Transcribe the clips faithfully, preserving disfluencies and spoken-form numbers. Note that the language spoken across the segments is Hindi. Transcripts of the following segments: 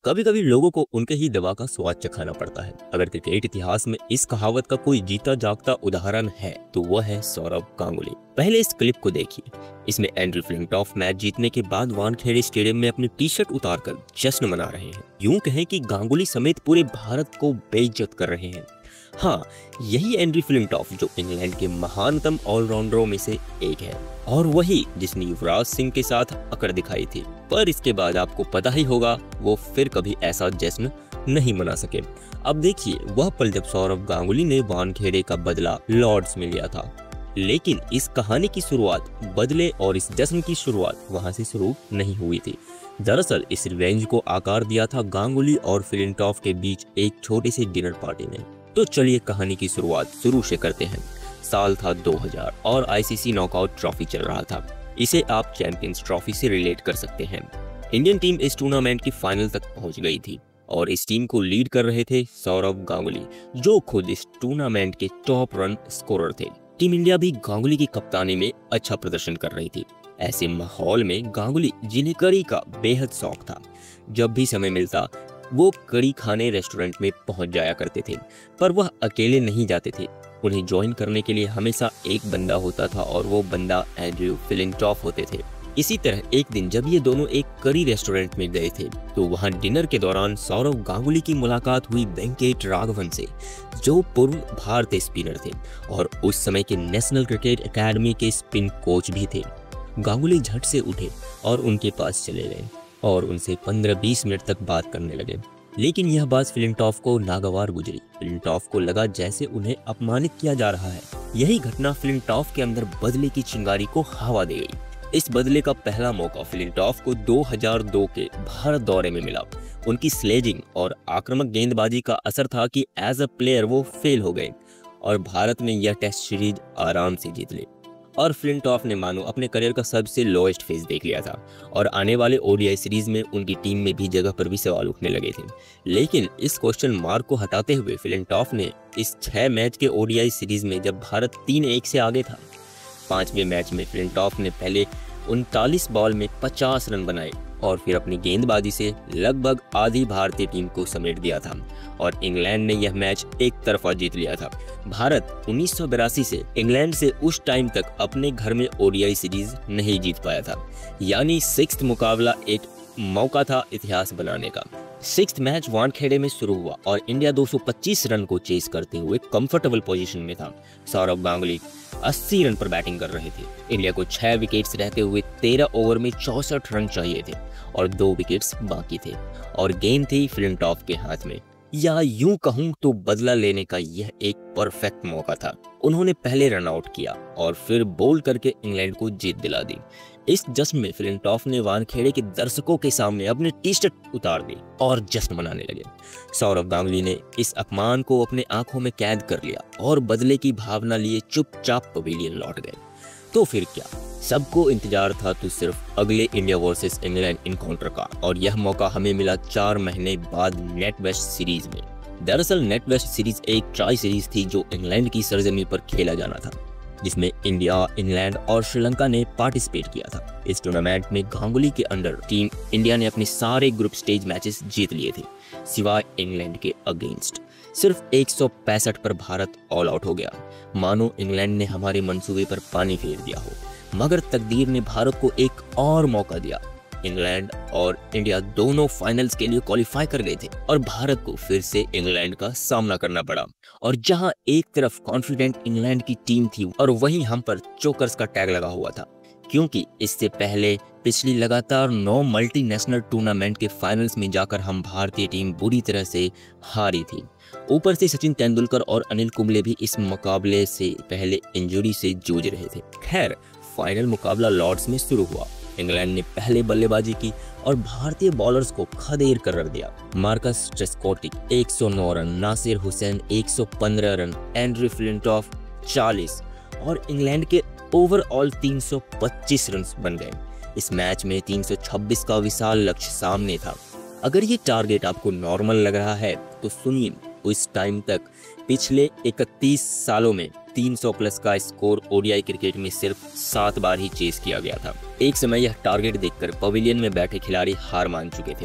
कभी कभी लोगों को उनके ही दवा का स्वाद चखाना पड़ता है। अगर क्रिकेट इतिहास में इस कहावत का कोई जीता जागता उदाहरण है तो वह है सौरव गांगुली। पहले इस क्लिप को देखिए। इसमें एंड्रयू फ्लिंटॉफ मैच जीतने के बाद वानखेड़े स्टेडियम में अपनी टी शर्ट उतारकर जश्न मना रहे हैं। यूं कहें कि गांगुली समेत पूरे भारत को बेइज्जत कर रहे हैं। हाँ, यही एंड्रयू फ्लिंटॉफ जो इंग्लैंड के महानतम ऑलराउंडरों में से एक है और वही जिसने युवराज सिंह के साथ अकड़ दिखाई थी। पर इसके बाद आपको पता ही होगा वो फिर कभी ऐसा जश्न नहीं मना सके। अब देखिए वह पल जब सौरव गांगुली ने वानखेड़े का बदला लॉर्ड्स में लिया था। लेकिन इस कहानी की शुरुआत बदले और इस जश्न की शुरुआत वहां से शुरू नहीं हुई थी। दरअसल इस रिवेंज को आकार दिया था गांगुली और फ्लिंटॉफ के बीच एक छोटी सी डिनर पार्टी ने। तो चलिए कहानी की शुरुआत शुरू से करते हैं। साल था दो हज़ार और आईसीसी नॉकआउट ट्रॉफी चल रहा था। इसे आप चैंपियंस ट्रॉफी से रिलेट कर सकते हैं। इंडियन टीम इस टूर्नामेंट की फाइनल तक पहुंच गई थी और इस टीम को लीड कर रहे थे सौरव गांगुली, जो खुद इस टूर्नामेंट के टॉप रन स्कोरर थे। टीम इंडिया भी गांगुली की कप्तानी में अच्छा प्रदर्शन कर रही थी। ऐसे माहौल में गांगुली, जिन्हें करी का बेहद शौक था, जब भी समय मिलता वो कड़ी खाने रेस्टोरेंट में पहुंच जाया करते थे। पर वह अकेले नहीं जाते थे, उन्हें ज्वाइन करने के लिए हमेशा एक बंदा होता था और वो बंदा एंड्रयू फ्लिंटॉफ होते थे। इसी तरह एक दिन जब ये दोनों एक करी रेस्टोरेंट में गए थे तो वहां डिनर के दौरान सौरव गांगुली की मुलाकात हुई वेंकट राघवन से, जो पूर्व भारतीय स्पिनर थे और उस समय के नेशनल क्रिकेट एकेडमी के स्पिन कोच भी थे। गांगुली झट से उठे और उनके पास चले गए और उनसे पंद्रह बीस मिनट तक बात करने लगे। लेकिन यह बात फ्लिंटॉफ को नागवार गुजरी। फ्लिंटॉफ को लगा जैसे उन्हें अपमानित किया जा रहा है। यही घटना फ्लिंटॉफ के अंदर बदले की चिंगारी को हवा दे गई। इस बदले का पहला मौका फ्लिंटॉफ को दो हज़ार दो के भारत दौरे में मिला। उनकी स्लेजिंग और आक्रामक गेंदबाजी का असर था कि एज अ प्लेयर वो फेल हो गए और भारत ने यह टेस्ट सीरीज आराम से जीत ली। और फ्लिंटॉफ ने मानो अपने करियर का सबसे लोएस्ट फेज देख लिया था और आने वाले ओडीआई सीरीज में उनकी टीम में भी जगह पर भी सवाल उठने लगे थे। लेकिन इस क्वेश्चन मार्क को हटाते हुए फ्लिंटॉफ ने इस छह मैच के ओडीआई सीरीज में, जब भारत तीन एक से आगे था, पांचवें मैच में फ्लिंटॉफ ने पहले उनतालीस बॉल में पचास रन बनाए और फिर अपनी गेंदबाजी से लगभग आधी भारतीय टीम को समेट दिया था और इंग्लैंड ने यह मैच एक तरफा जीत लिया था। भारत उन्नीस सौ बिरासी से इंग्लैंड से उस टाइम तक अपने घर में ओडीआई सीरीज नहीं जीत पाया था, यानी सिक्स्थ मुकाबला एक मौका था इतिहास बनाने का। सिक्स्थ मैच वानखेड़े में शुरू हुआ और इंडिया दो सौ पच्चीस रन को चेस करते हुए कंफर्टेबल पोजीशन में था। सौरव गांगुली अस्सी रन पर बैटिंग कर रहे थे। इंडिया को छह विकेट्स रहते हुए तेरह ओवर में चौसठ रन चाहिए थे और दो विकेट्स बाकी थे और गेंद थी फ्लिंटॉफ के हाथ में। या यूं कहूं तो बदला लेने का यह एक परफेक्ट मौका था। उन्होंने पहले रन आउट किया और फिर बोल्ड करके इंग्लैंड को जीत दिला दी। इस जश्न में फ्लिंटॉफ ने वानखेड़े के दर्शकों के सामने अपनी टी शर्ट उतार दी और जश्न मनाने लगे। सौरव गांगुली ने इस अपमान को अपने आंखों में कैद कर लिया और बदले की भावना लिए चुपचाप पवेलियन लौट गए। तो फिर क्या, सबको इंतजार था तो सिर्फ अगले इंडिया वर्सेस इंग्लैंड इनकाउंटर का, और यह मौका हमें मिला चार महीने बाद नेट वेस्ट सीरीज में। दरअसल नेट वेस्ट सीरीज एक ट्राई सीरीज थी जो इंग्लैंड की सरजमी पर खेला जाना था, जिसमें इंडिया, इंग्लैंड और श्रीलंका ने पार्टिसिपेट किया था। इस टूर्नामेंट में गांगुली के अंडर टीम इंडिया ने अपने सारे ग्रुप स्टेज मैचेस जीत लिए थे, सिवाय इंग्लैंड के अगेंस्ट। सिर्फ एक सौ पैंसठ पर भारत ऑल आउट हो गया, मानो इंग्लैंड ने हमारे मंसूबे पर पानी फेर दिया हो। मगर तकदीर ने भारत को एक और मौका दिया। इंग्लैंड और इंडिया दोनों फाइनल्स के लिए क्वालिफाई कर गए थे और भारत को फिर से इंग्लैंड का सामना करना पड़ा। और जहां एक तरफ कॉन्फिडेंट इंग्लैंड की टीम थी और वहीं हम पर चोकर्स का टैग लगा हुआ था, क्योंकि इससे पहले पिछली लगातार नौ मल्टीनेशनल टूर्नामेंट के फाइनल्स में जाकर हम भारतीय टीम बुरी तरह से हारी थी। ऊपर से सचिन तेंदुलकर और अनिल कुंबले भी इस मुकाबले से पहले इंजरी से जूझ रहे थे। खैर, फाइनल मुकाबला लॉर्ड्स में शुरू हुआ। इंग्लैंड ने पहले बल्लेबाजी की और भारतीय बॉलर्स को खदेड़ कर रख दिया। मार्कस ट्रेस्कोटी एक सौ नौ रन, नासिर हुसैन एक सौ पंद्रह रन, एंड्रयू फ्लिंटॉफ चालीस और इंग्लैंड के ओवरऑल तीन सौ पच्चीस रन बन गए। इस मैच में तीन सौ छब्बीस का विशाल लक्ष्य सामने था। अगर ये टारगेट आपको नॉर्मल लग रहा है तो सुनिए, उस टाइम तक पिछले इकतीस सालों में तीन सौ प्लस का स्कोर ओडीआई क्रिकेट में सिर्फ सात बार ही चेस किया गया था। एक समय यह टारगेट देखकर पवेलियन में बैठे खिलाड़ी हार मान चुके थे।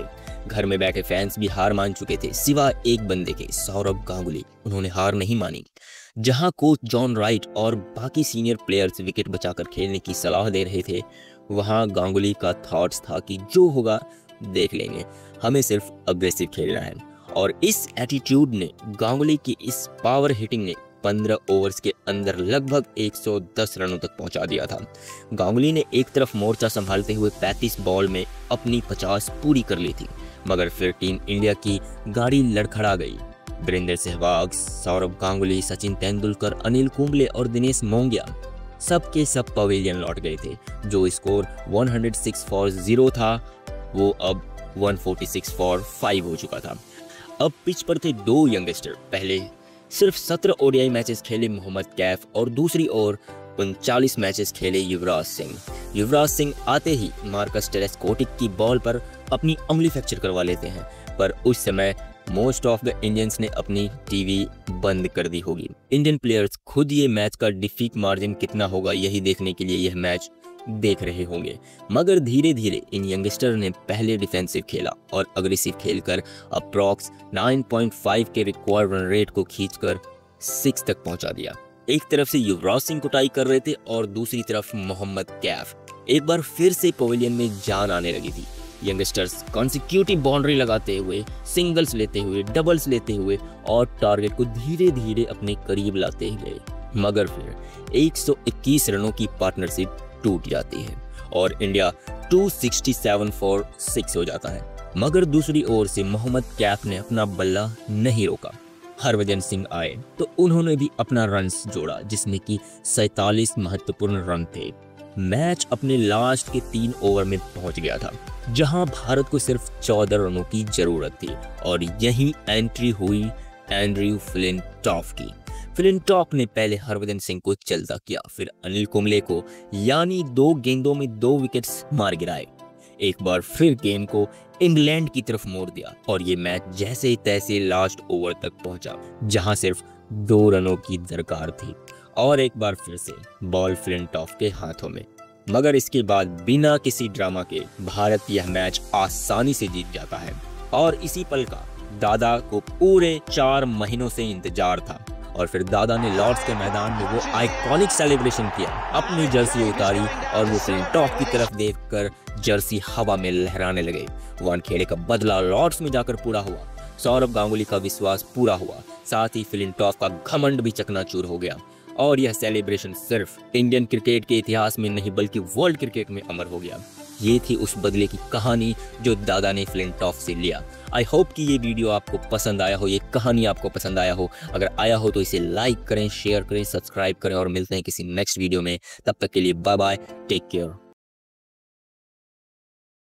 घर में बैठे फैंस भी हार मान चुके थे सिवा एक बंदे के, सौरभ गांगुली। उन्होंने हार नहीं मानी। जहां कोच जॉन राइट और बाकी सीनियर प्लेयर्स विकेट बचाकर खेलने की सलाह दे रहे थे, वहां गांगुली का थॉट्स था कि जो होगा देख लेंगे, हमें सिर्फ अग्रेसिव खेलना है। और इस एटीट्यूड ने, गांगुली की इस पावर हिटिंग ने पंद्रह ओवर्स के अंदर लगभग एक सौ दस रनों तक पहुंचा दिया था। गांगुली ने एक तरफ मोर्चा संभालते हुए पैंतीस बॉल में अपनी पचास पूरी कर ली थी, मगर फिर टीम इंडिया की गाड़ी लड़खड़ा गई। वीरेंद्र सहवाग, सौरभ गांगुली, सचिन तेंदुलकर, अनिल कुंबले और दिनेश मोंगिया सब के सब पवेलियन लौट गए थे। जो स्कोर एक सौ छह फॉर जीरो था, वो अब एक सौ छियालीस फॉर फाइव हो चुका था। अब पिच पर थे दो यंगस्टर। पहले सिर्फ सत्रह ओडीआई मैचेस खेले मोहम्मद कैफ और दूसरी ओर उनचालीस मैचेस खेले युवराज सिंह। युवराज सिंह आते ही मार्कस टेलेस्कोटिक की बॉल पर अपनी उंगली फ्रैक्चर करवा लेते हैं, पर उस समय मोस्ट ऑफ द इंडियंस ने अपनी टीवी बंद कर दी होगी। इंडियन प्लेयर्स खुद ये मैच का डिफीट मार्जिन कितना होगा यही देखने के लिए यह मैच देख रहे होंगे, मगर धीरे धीरे इन यंगस्टर ने पहले डिफेंसिव खेला और अग्रेसिव खेलकर अप्रॉक्स नौ पॉइंट पाँच के रिक्वायर्ड रन रेट को खींचकर छह तक पहुंचा दिया। एक तरफ से युवराज सिंह कुटाई कर रहे थे और दूसरी तरफ मोहम्मद कैफ। एक बार फिर से पवेलियन में जान आने लगी थी। यंगस्टर्स कॉन्सिक्यूटिव बाउंड्री लगाते हुए, सिंगल्स लेते हुए, डबल्स लेते हुए और टारगेट को धीरे धीरे अपने करीब लाते गए, मगर फिर एक सौ इक्कीस रनों की पार्टनरशिप टूट जाती है और इंडिया दो सौ सरसठ फॉर छह हो जाता है। मगर दूसरी ओर से मोहम्मद कैफ ने अपना बल्ला नहीं रोका। हरभजन सिंह आए तो उन्होंने भी अपना रन्स जोड़ा, जिसमें कि सैंतालीस महत्वपूर्ण रन थे। मैच अपने लास्ट के तीन ओवर में पहुंच गया था, जहां भारत को सिर्फ चौदह रनों की जरूरत थी और यही एंट्री हुई एंड्रयू फ्लिंटॉफ की। फ्लिंटॉफ ने पहले हरभजन सिंह को चलता किया, फिर अनिल कुंबले को, यानी दो गेंदों में दो विकेट्स मार गिराए। एक बार फिर गेम को इंग्लैंड की तरफ मोड़ दिया और ये मैच जैसे तैसे लास्ट ओवर तक पहुंचा, जहां सिर्फ दो रनों की दरकार थी और एक बार फिर से बॉल फ्लिंटॉफ के हाथों में। मगर इसके बाद बिना किसी ड्रामा के भारत यह मैच आसानी से जीत जाता है और इसी पल का दादा को पूरे चार महीनों से इंतजार था। और फिर दादा ने लॉर्ड्स के मैदान में वो आइकॉनिक सेलिब्रेशन किया, अपनी जर्सी उतारी और वो फ्लिंटॉफ की तरफ देखकर जर्सी हवा में लहराने लगे। वानखेड़े का बदला लॉर्ड्स में जाकर पूरा हुआ। सौरभ गांगुली का विश्वास पूरा हुआ, साथ ही फ्लिंटॉफ का घमंड भी चकनाचूर हो गया और यह सेलिब्रेशन सिर्फ इंडियन क्रिकेट के इतिहास में नहीं बल्कि वर्ल्ड क्रिकेट में अमर हो गया। ये थी उस बदले की कहानी जो दादा ने फ्लिंटॉफ से लिया। आई होप कि ये वीडियो आपको पसंद आया हो, ये कहानी आपको पसंद आया हो। अगर आया हो तो इसे लाइक करें, शेयर करें, सब्सक्राइब करें और मिलते हैं किसी नेक्स्ट वीडियो में। तब तक के लिए बाय बाय, टेक केयर।